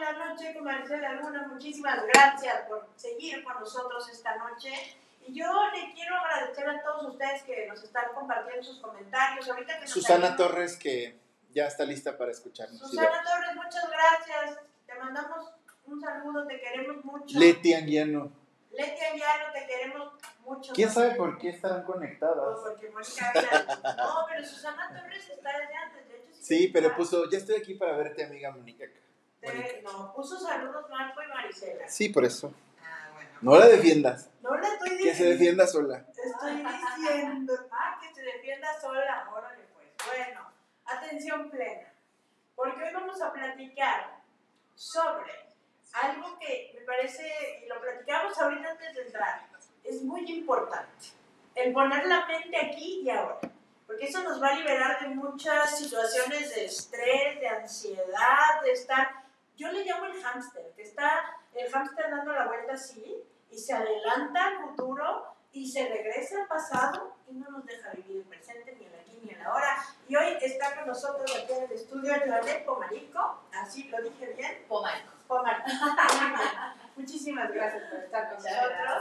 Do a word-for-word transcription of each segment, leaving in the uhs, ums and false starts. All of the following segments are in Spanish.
la noche con Maricela Luna. Muchísimas gracias por seguir con nosotros esta noche. Y yo le quiero agradecer a todos ustedes que nos están compartiendo sus comentarios. Ahorita que nos Susana ayudan. Torres, que ya está lista para escucharnos. Susana Torres, muchas gracias. Te mandamos un saludo, te queremos mucho. Leti Anguiano. Leti Anguiano, te queremos mucho. ¿Quién sabe por qué estarán conectadas? Pues porque Mónica Ávila. No, pero Susana Torres está desde antes, de hecho. Sí, sí, pero está. puso, ya estoy aquí para verte, amiga Mónica. Te, no, puso saludos Marco y Maricela. Sí, por eso. Ah, bueno. No la defiendas. No la estoy diciendo. Que se defienda sola. Estoy diciendo. Ah, que se defienda sola. Órale, pues. Bueno, atención plena. Porque hoy vamos a platicar sobre algo que me parece, y lo platicamos ahorita antes de entrar, es muy importante. El poner la mente aquí y ahora. Porque eso nos va a liberar de muchas situaciones de estrés, de ansiedad, de estar... Yo le llamo el hámster, que está el hámster dando la vuelta así, y se adelanta al futuro, y se regresa al pasado, y no nos deja vivir el presente, ni el aquí, ni el ahora. Y hoy está con nosotros aquí en el estudio Janet Pomarico, así lo dije bien. Pomarico. Pomarico. Muchísimas gracias por estar con Muchas nosotros.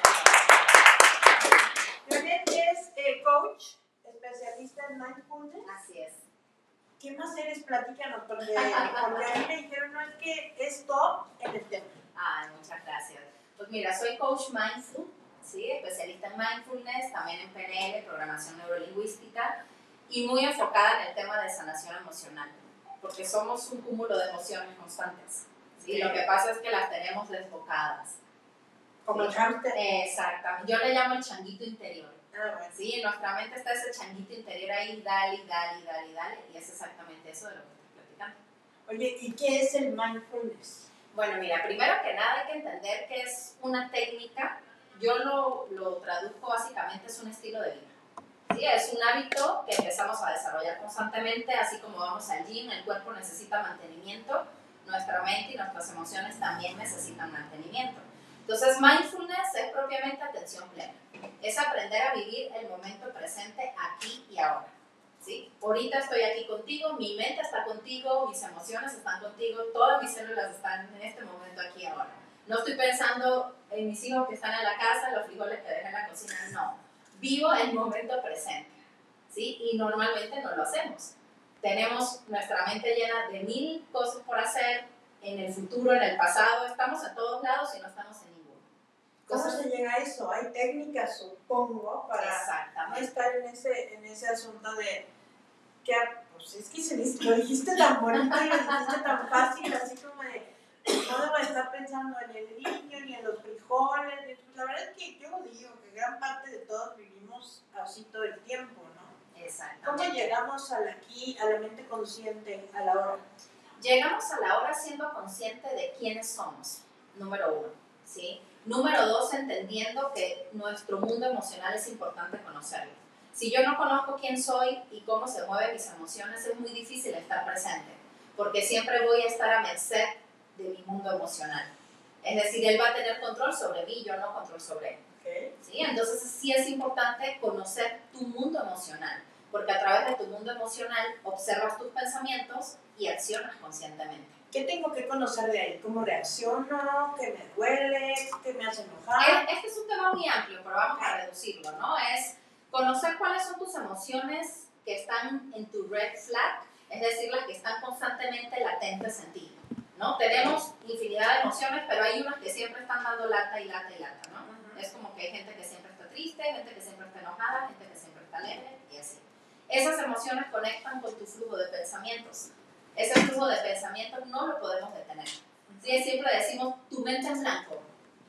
Gracias. Janet es eh, coach, especialista en mindfulness. Así es. ¿Qué más eres? Platícanos, porque, porque a mí me dijeron, no, es que es top en el tema. Ay, muchas gracias. Pues mira, soy coach mindful, ¿sí? Especialista en mindfulness, también en P N L, programación neurolingüística, y muy enfocada en el tema de sanación emocional, porque somos un cúmulo de emociones constantes, ¿sí? Sí. Lo que pasa es que las tenemos desbocadas. Como el hámster. Exactamente. Yo le llamo el changuito interior. Ah, bueno. Sí, en nuestra mente está ese changuito interior ahí, dale, dale, dale, dale, y es exactamente eso de lo que estoy platicando. Oye, ¿y qué es el mindfulness? Bueno, mira, primero que nada hay que entender que es una técnica, yo lo, lo traduzco básicamente, es un estilo de vida. ¿Sí? Es un hábito que empezamos a desarrollar constantemente, así como vamos al gym, el cuerpo necesita mantenimiento, nuestra mente y nuestras emociones también necesitan mantenimiento. Entonces, mindfulness es propiamente atención plena. Es aprender a vivir el momento presente aquí y ahora. ¿Sí? Ahorita estoy aquí contigo, mi mente está contigo, mis emociones están contigo, todas mis células están en este momento aquí y ahora. No estoy pensando en mis hijos que están en la casa, los frijoles que dejé en la cocina, no. Vivo el momento presente. ¿Sí? Y normalmente no lo hacemos. Tenemos nuestra mente llena de mil cosas por hacer, en el futuro, en el pasado, estamos en todos lados y no estamos en ninguno. ¿Cómo se llega a eso? Hay técnicas, supongo, para no estar en ese, en ese asunto de que, pues es que se dice, lo dijiste tan bonito y lo dijiste tan fácil, así como de no debo estar pensando en el niño, ni en los frijoles, ni, pues la verdad es que yo digo que gran parte de todos vivimos así todo el tiempo, ¿no? Exactamente. ¿Cómo llegamos al aquí, a la mente consciente, a la hora? Llegamos a la hora siendo consciente de quiénes somos, número uno, ¿sí? Número dos, entendiendo que nuestro mundo emocional es importante conocerlo. Si yo no conozco quién soy y cómo se mueven mis emociones, es muy difícil estar presente, porque siempre voy a estar a merced de mi mundo emocional. Es decir, él va a tener control sobre mí, yo no control sobre él. Okay. ¿Sí? Entonces sí es importante conocer tu mundo emocional, porque a través de tu mundo emocional observas tus pensamientos y accionas conscientemente. ¿Qué tengo que conocer de ahí? ¿Cómo reacciono? ¿Qué me duele? ¿Qué me hace enojar? Este es un tema muy amplio, pero vamos a reducirlo, ¿no? Es conocer cuáles son tus emociones que están en tu red flag, es decir, las que están constantemente latentes en ti, ¿no? Tenemos infinidad de emociones, pero hay unas que siempre están dando lata y lata y lata, ¿no? Uh-huh. Es como que hay gente que siempre está triste, gente que siempre está enojada, gente que siempre está alegre y así. Esas emociones conectan con tu flujo de pensamientos. Ese flujo de pensamientos no lo podemos detener. ¿Sí? Siempre decimos, tu mente en blanco.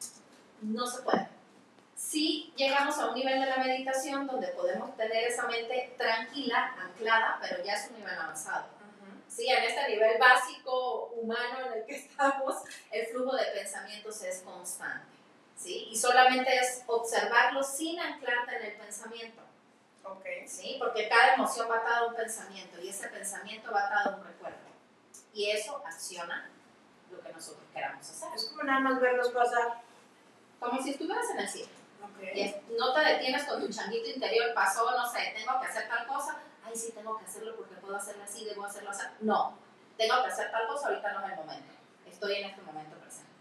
No se puede. Sí llegamos a un nivel de la meditación donde podemos tener esa mente tranquila, anclada, pero ya es un nivel avanzado. Uh-huh. Sí, en este nivel básico, humano en el que estamos, el flujo de pensamientos es constante. ¿Sí? Y solamente es observarlo sin anclarte en el pensamiento. Okay. ¿Sí? Porque cada emoción va atada a un pensamiento y ese pensamiento va atado a un recuerdo. Y eso acciona lo que nosotros queramos hacer. Es como nada más verlos pasar. Como si estuvieras en el cielo. Okay. Y es, no te detienes con tu changuito interior, pasó, no sé, tengo que hacer tal cosa. Ay, sí, tengo que hacerlo porque puedo hacerlo así, debo hacerlo así. No, tengo que hacer tal cosa, ahorita no es el momento. estoy en este momento presente.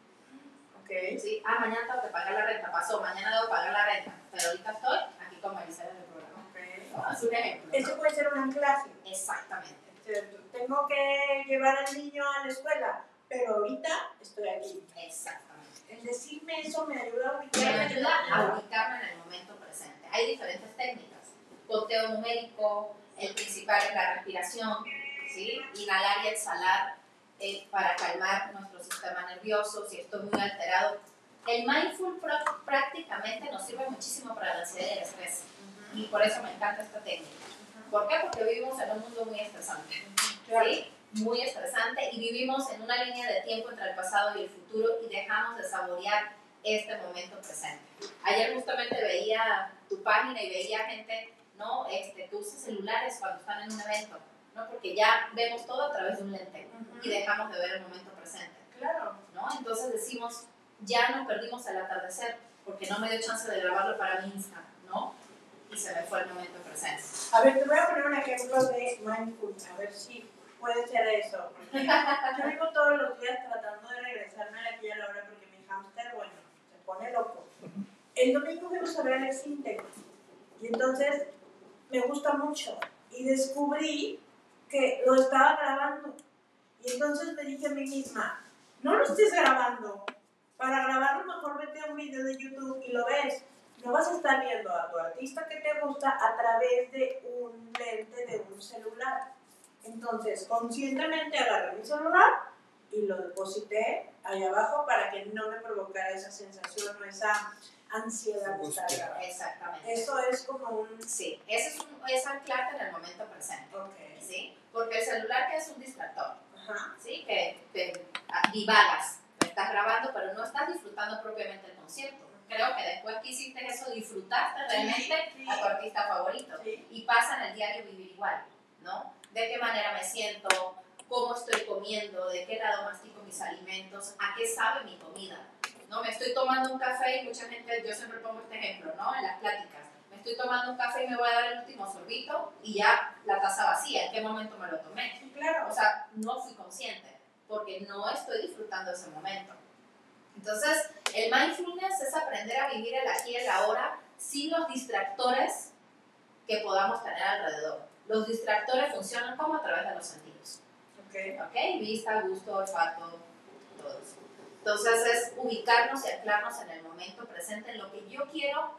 Ok. ¿Sí? Ah, mañana tengo que pagar la renta, pasó, mañana debo pagar la renta, pero ahorita estoy aquí con Maricela en el programa. Ok. ¿No? Es un ejemplo. Eso ¿no? puede ser una clase. Exactamente. Tengo que llevar al niño a la escuela, pero ahorita estoy aquí. Exactamente. El decirme eso me ayuda a Me ubicarme. ayuda a ubicarme en el momento presente. Hay diferentes técnicas. Conteo numérico, el principal es la respiración, ¿sí? Inhalar y exhalar eh, para calmar nuestro sistema nervioso si estoy muy alterado. El mindful pr- prácticamente nos sirve muchísimo para la ansiedad y el estrés. Y por eso me encanta esta técnica. ¿Por qué? Porque vivimos en un mundo muy estresante, ¿sí? Muy estresante y vivimos en una línea de tiempo entre el pasado y el futuro y dejamos de saborear este momento presente. Ayer justamente veía tu página y veía gente, ¿no? Este, que usa celulares cuando están en un evento, ¿no? Porque ya vemos todo a través de un lente uh-huh. y dejamos de ver el momento presente. Claro. ¿No? Entonces decimos, ya no perdimos el atardecer porque no me dio chance de grabarlo para mi Insta, ¿no? Y se me fue el momento presente. A ver, te voy a poner un ejemplo de mindfulness, a ver si puede ser eso. Porque yo vivo todos los días tratando de regresarme a aquí a la hora porque mi hámster, bueno, se pone loco. El domingo fuimos a ver el Sinte y entonces me gusta mucho y descubrí que lo estaba grabando. Y entonces me dije a mí misma, no lo estés grabando. Para grabarlo mejor vete a un video de YouTube y lo ves. No vas a estar viendo a tu artista que te gusta a través de un lente de un celular. Entonces, conscientemente agarré mi celular y lo deposité ahí abajo para que no me provocara esa sensación o esa ansiedad de estar grabando. Exactamente. Eso es como un... Sí, eso es, un, es anclarte en el momento presente. Okay. ¿Sí? Porque el celular que es un distractor. Ajá. ¿Sí? Que te divagas, te estás grabando, pero no estás disfrutando propiamente el concierto. Creo que después que hiciste eso, disfrutaste realmente sí, sí. a tu artista favorito. Sí. Y pasa en el diario vivir igual, ¿no? De qué manera me siento, cómo estoy comiendo, de qué lado mastico mis alimentos, a qué sabe mi comida. ¿No? Me estoy tomando un café y mucha gente, yo siempre pongo este ejemplo, ¿no? En las pláticas. Me estoy tomando un café y me voy a dar el último sorbito y ya la taza vacía. ¿En qué momento me lo tomé? Sí, claro. O sea, no fui consciente porque no estoy disfrutando ese momento. Entonces, el mindfulness es aprender a vivir el aquí y el ahora sin los distractores que podamos tener alrededor. Los distractores funcionan como a través de los sentidos. Ok. ¿Ok? Vista, gusto, olfato, todo eso. Entonces, es ubicarnos y anclarnos en el momento presente, en lo que yo quiero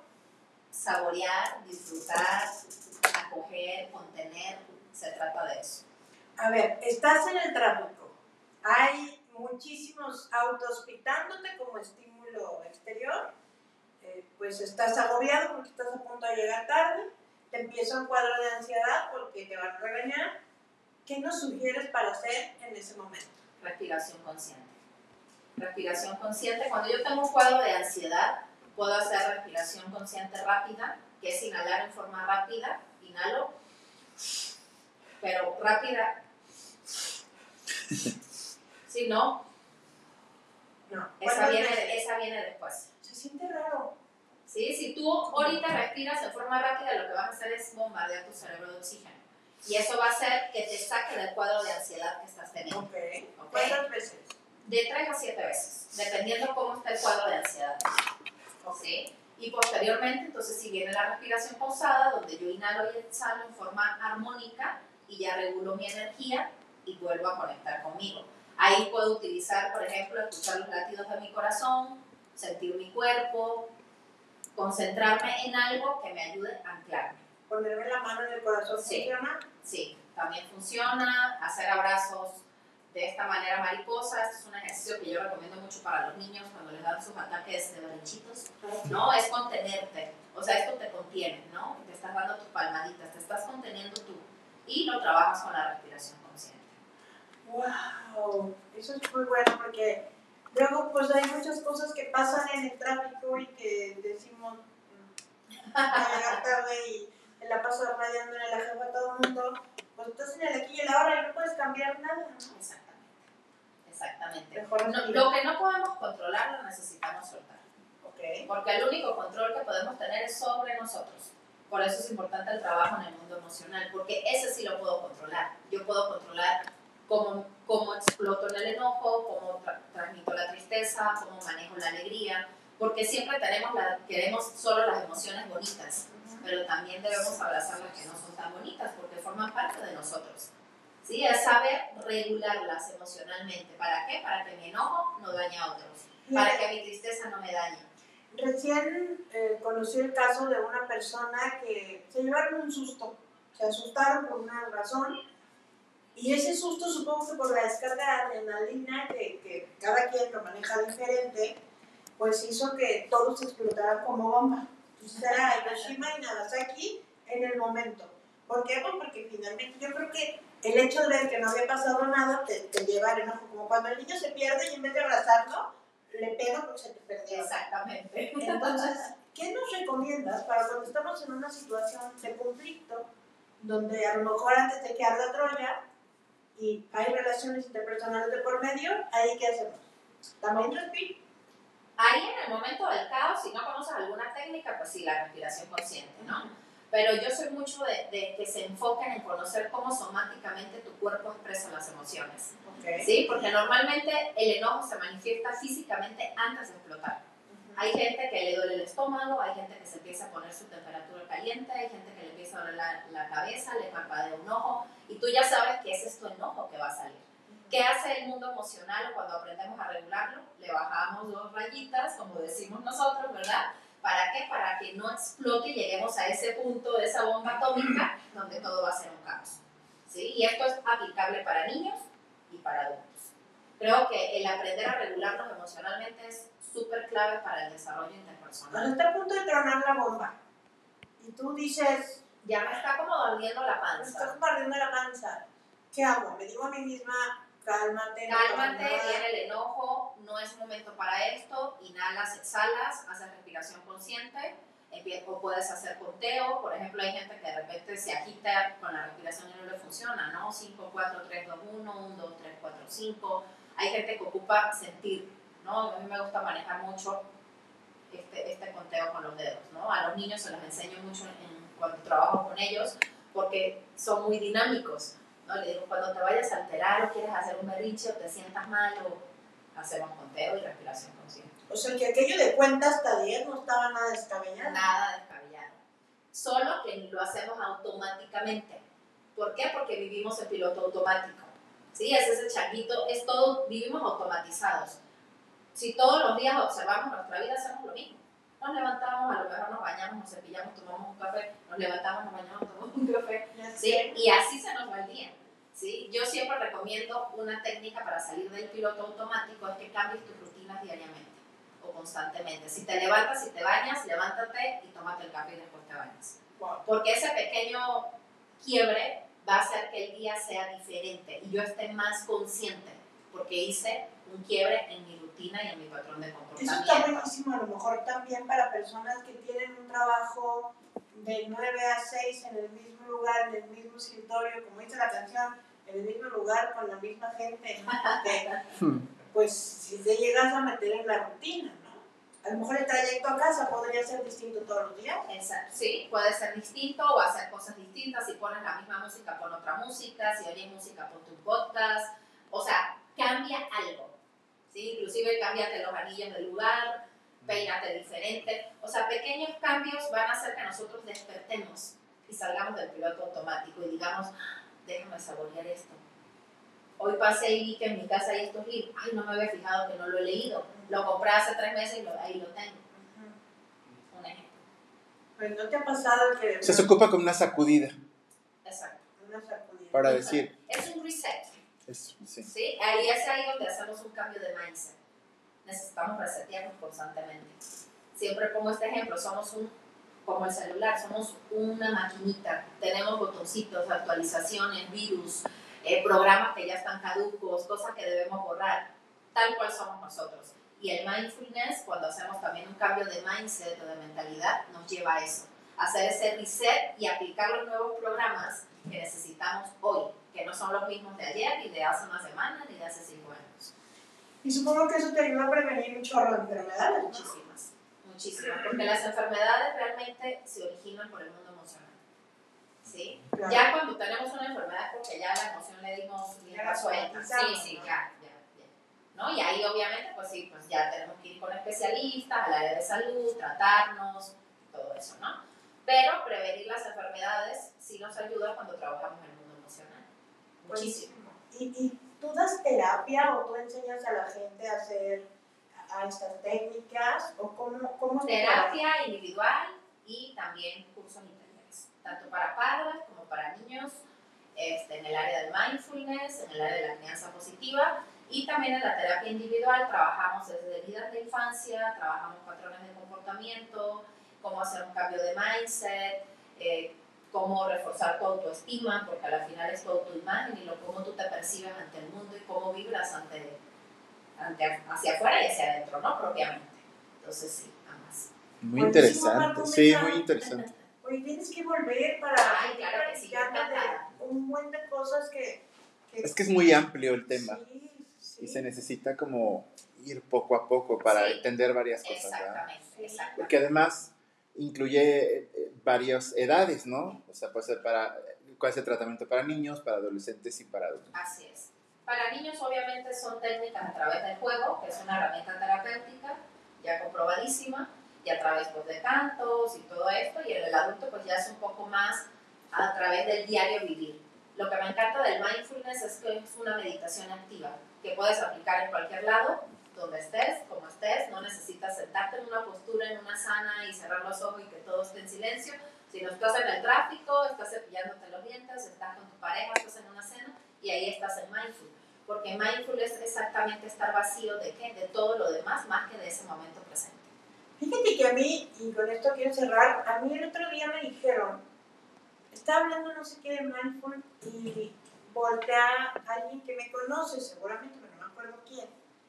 saborear, disfrutar, acoger, contener. Se trata de eso. A ver, estás en el tráfico. Hay muchísimos autos pitándote como estímulo exterior, eh, pues estás agobiado porque estás a punto de llegar tarde, te empieza un cuadro de ansiedad porque te van a regañar. ¿Qué nos sugieres para hacer en ese momento? Respiración consciente. Respiración consciente. Cuando yo tengo un cuadro de ansiedad, puedo hacer respiración consciente rápida, que es inhalar en forma rápida, inhalo, pero rápida. Si no, No. esa viene, esa viene después. Se siente raro. ¿Sí? Si tú ahorita respiras en forma rápida, lo que vas a hacer es bombardear tu cerebro de oxígeno. Y eso va a hacer que te saque del cuadro de ansiedad que estás teniendo. Okay. ¿Okay? ¿Cuántas veces? De tres a siete veces, dependiendo cómo está el cuadro de ansiedad. ¿Sí? Y posteriormente, entonces, si viene la respiración pausada, donde yo inhalo y exhalo en forma armónica y ya regulo mi energía y vuelvo a conectar conmigo. Ahí puedo utilizar, por ejemplo, escuchar los latidos de mi corazón, sentir mi cuerpo, concentrarme en algo que me ayude a anclarme. ¿Ponerme la mano en el corazón Sí. funciona? Sí, también funciona. Hacer abrazos de esta manera mariposa, este es un ejercicio que yo recomiendo mucho para los niños cuando les dan sus ataques de berrinchitos, ¿no? Es contenerte, o sea, esto te contiene, ¿no? Te estás dando tus palmaditas, te estás conteniendo tú y lo trabajas con la respiración consciente. ¡Wow! Eso es muy bueno porque luego pues hay muchas cosas que pasan en el tráfico y que decimos voy a llegar tarde y me la paso radiándole a la jefa a todo el mundo. Pues estás en el aquí y el ahora y no puedes cambiar nada, ¿no? Exactamente, exactamente. Mejor No, lo que no podemos controlar lo necesitamos soltar. Okay. Porque el único control que podemos tener es sobre nosotros. Por eso es importante el trabajo en el mundo emocional, porque ese sí lo puedo controlar. Yo puedo controlar cómo, cómo exploto en el enojo, cómo tra tristeza, cómo manejo la alegría, porque siempre tenemos la, queremos solo las emociones bonitas, pero también debemos abrazar las que no son tan bonitas porque forman parte de nosotros. ¿Sí? Es saber regularlas emocionalmente. ¿Para qué? Para que mi enojo no dañe a otros, para que mi tristeza no me dañe. Recién eh, conocí el caso de una persona que se llevaron un susto, se asustaron por una razón, y ese susto, supongo que por la descarga de adrenalina, que, que cada quien lo maneja diferente, pues hizo que todos explotaran como bomba. Entonces era Hiroshima y Nagasaki en el momento. ¿Por qué? Pues porque finalmente yo creo que el hecho de ver que no había pasado nada te, te lleva al enojo, como cuando el niño se pierde y en vez de abrazarlo, le pega porque se te perdió. Exactamente. Entonces, ¿qué nos recomiendas para cuando estamos en una situación de conflicto, donde a lo mejor antes de que arda Troya y hay relaciones interpersonales de por medio, ahí qué hacemos? ¿También respiro? Ahí en el momento del caos, si no conoces alguna técnica, pues sí, la respiración consciente, ¿no? Pero yo soy mucho de, de que se enfoquen en conocer cómo somáticamente tu cuerpo expresa las emociones. Okay. ¿Sí? Porque normalmente el enojo se manifiesta físicamente antes de explotar. Uh-huh. Hay gente que le duele el estómago, hay gente que se empieza a poner su temperatura caliente, hay gente que le empieza a doler la, la cabeza, le parpadea un ojo, y tú ya sabes que ese es tu enojo que va a salir. ¿Qué hace el mundo emocional cuando aprendemos a regularlo? Le bajamos dos rayitas, como decimos nosotros, ¿verdad? ¿Para qué? Para que no explote y lleguemos a ese punto de esa bomba atómica donde todo va a ser un caos. ¿Sí? Y esto es aplicable para niños y para adultos. Creo que el aprender a regularnos emocionalmente es súper clave para el desarrollo interpersonal. Cuando está a punto de tronar la bomba y tú dices, ya me está como doliendo la panza. Me está como ardiendo la panza. ¿Qué hago? Me digo a mí misma, cálmate. Cálmate, no viene el enojo, no es momento para esto, inhalas, exhalas, haces respiración consciente, o puedes hacer conteo. Por ejemplo, hay gente que de repente se agita con la respiración y no le funciona, ¿no? cinco, cuatro, tres, dos, uno, uno, dos, tres, cuatro, cinco. Hay gente que ocupa sentir, ¿no? A mí me gusta manejar mucho este, este conteo con los dedos, ¿no? A los niños se los enseño mucho en, cuando trabajo con ellos porque son muy dinámicos. ¿No? Le digo, cuando te vayas a alterar o quieres hacer un berrinche o te sientas mal, o hacemos conteo y respiración consciente. O sea, que aquello de cuenta hasta diez no estaba nada descabellado. Nada descabellado. Solo que lo hacemos automáticamente. ¿Por qué? Porque vivimos en piloto automático. ¿Sí? Es ese changuito, es todo, vivimos automatizados. Si todos los días observamos nuestra vida, hacemos lo mismo. Nos levantamos, a lo mejor nos bañamos, nos cepillamos, tomamos un café, nos levantamos, nos bañamos, tomamos un café, ¿sí? Y así se nos va el día, ¿sí? Yo siempre recomiendo una técnica para salir del piloto automático, es que cambies tus rutinas diariamente o constantemente. Si te levantas y te bañas, levántate y tómate el café y después te bañas. Wow. Porque ese pequeño quiebre va a hacer que el día sea diferente y yo esté más consciente porque hice un quiebre en mi rutina y en mi patrón de comportamiento. Eso está buenísimo, a lo mejor también para personas que tienen un trabajo de nueve a seis en el mismo lugar, en el mismo escritorio, como dice la canción, en el mismo lugar, con la misma gente, ¿no? Porque, pues si te llegas a meter en la rutina, ¿no? A lo mejor el trayecto a casa podría ser distinto todos los días. Exacto, sí, puede ser distinto o hacer cosas distintas. Si pones la misma música, pon otra música. Si oyes música, pon tu podcast. O sea, cambia algo. ¿Sí? Inclusive cámbiate los anillos del lugar, peínate diferente. O sea, pequeños cambios van a hacer que nosotros despertemos y salgamos del piloto automático y digamos, déjame saborear esto. Hoy pasé y vi que en mi casa hay estos libros. Ay, no me había fijado que no lo he leído. Lo compré hace tres meses y lo, ahí lo tengo. Uh-huh. Un ejemplo. Pues no te ha pasado que... O sea, se ocupa como una sacudida. Exacto. Una sacudida. Para decir. Es un reset. Eso, sí. ¿Sí? Ahí es ahí donde hacemos un cambio de mindset. Necesitamos resetearnos constantemente. Siempre pongo este ejemplo, somos un, como el celular, somos una maquinita. Tenemos botoncitos, actualizaciones, virus, eh, programas que ya están caducos, cosas que debemos borrar, tal cual somos nosotros. Y el mindfulness, cuando hacemos también un cambio de mindset o de mentalidad, nos lleva a eso. Hacer ese reset y aplicar los nuevos programas que necesitamos hoy, que no son los mismos de ayer, ni de hace una semana, ni de hace cinco años. Y supongo que eso te ayuda a prevenir un chorro de enfermedades, ¿no? Muchísimas, muchísimas, porque las enfermedades realmente se originan por el mundo emocional. ¿Sí? Claro. Ya cuando tenemos una enfermedad, porque ya la emoción le dimos rienda suelta. Sí, sí, ya, ya, ya. ¿no? Y ahí obviamente, pues sí, pues ya tenemos que ir con especialistas, al área de salud, tratarnos, todo eso, ¿no? Pero prevenir las enfermedades sí nos ayuda cuando trabajamos en el mundo emocional. Muchísimo. ¿Y, y tú das terapia o tú enseñas a la gente a hacer a estas técnicas? ¿O cómo, cómo terapia individual y también cursos y talleres, tanto para padres como para niños, este, en el área del mindfulness, en el área de la crianza positiva, y también en la terapia individual trabajamos desde heridas de infancia, trabajamos patrones de comportamiento, cómo hacer un cambio de mindset, eh, cómo reforzar tu autoestima, porque al final es tu autoimagen y lo, cómo tú te percibes ante el mundo y cómo vibras ante, ante hacia afuera y hacia adentro, ¿no? Propiamente. Entonces sí, ambas. Muy interesante, sí, muy interesante. Oye, tienes que volver para Ay, claro que sí, de un buen de cosas que, que... Es que es muy amplio el tema. Sí, sí. Y se necesita como ir poco a poco para sí, entender varias cosas, exactamente, ¿verdad? exactamente. Porque además incluye eh, varias edades, ¿no? O sea, puede ser para, ¿cuál es el tratamiento para niños, para adolescentes y para adultos? Así es. Para niños obviamente son técnicas a través del juego, que es una herramienta terapéutica ya comprobadísima, y a través pues, de cantos y todo esto, y en el adulto pues ya es un poco más a través del diario vivir. Lo que me encanta del mindfulness es que es una meditación activa, que puedes aplicar en cualquier lado, donde estés, como estés, no necesitas sentarte en una postura, en una sana y cerrar los ojos y que todo esté en silencio, sino estás en el tráfico, estás cepillándote los dientes, estás con tu pareja, estás en una cena y ahí estás en mindful, porque mindful es exactamente estar vacío de qué, de todo lo demás, más que de ese momento presente. Fíjate que a mí, y con esto quiero cerrar, a mí el otro día me dijeron, estaba hablando no sé qué de mindful y voltea a alguien que me conoce, seguramente, pero no me acuerdo quién.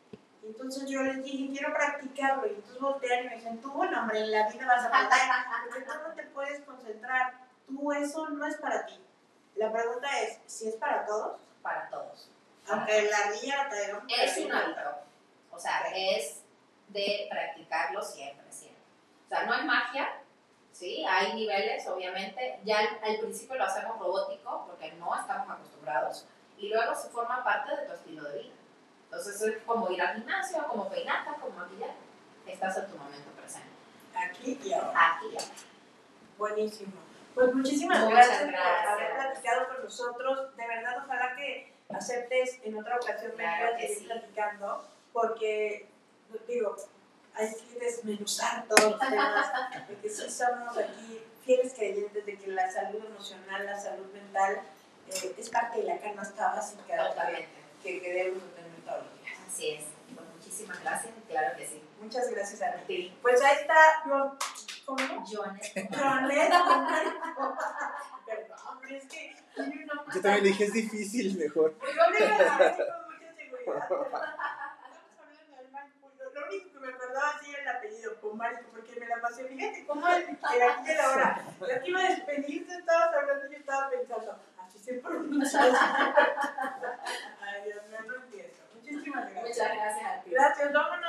Y entonces yo les dije, quiero practicarlo. Y entonces voltean y me dicen, tú, bueno, hombre, en la vida vas a poder, porque tú no te puedes concentrar. Tú, eso no es para ti. La pregunta es, ¿si es para todos? Para todos. Aunque la niña la traiga. Es un hábito. O sea, es de practicarlo siempre, siempre. O sea, no es magia, ¿sí? Hay niveles, obviamente. Ya al, al principio lo hacemos robótico, porque no estamos acostumbrados. Y luego se forma parte de tu estilo de vida. Entonces es como ir al gimnasio, como peinarte, como maquillar. Estás en tu momento presente. Aquí y ahora. Aquí y ahora. Buenísimo. Pues muchísimas Muchas gracias, gracias por haber platicado con nosotros. De verdad, ojalá que aceptes en otra ocasión claro venir a seguir sí. platicando, porque, digo, hay que desmenuzar todos los temas, porque sí somos aquí fieles creyentes de que la salud emocional, la salud mental, eh, es parte de la canasta básica Totalmente. que, que debemos tener todos los días. Así es. Pues muchísimas gracias, claro que sí. Muchas gracias a ti. Pues ahí está, yo, ¿cómo? Jonet. Jonet. Perdón, pero es que tiene una Yo también dije, es difícil, mejor. Pues yo le iba a decir con mucha seguridad. Estamos hablando del mindful. Lo único que me acordaba sí era el apellido, Pomar, porque me la pasé. Fíjate cómo el que aquí de la hora. Ya que iba a despedirte, estabas hablando y yo estaba pensando, así se pronuncia. Ay, Dios mío, no entiendo. Muchísimas gracias. Muchas gracias a ti. Gracias, vámonos.